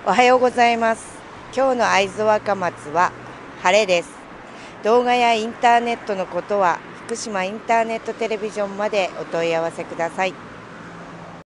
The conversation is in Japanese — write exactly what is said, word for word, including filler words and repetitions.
おはようございます。今日の会津若松は晴れです。動画やインターネットのことは福島インターネットテレビジョンまでお問い合わせください。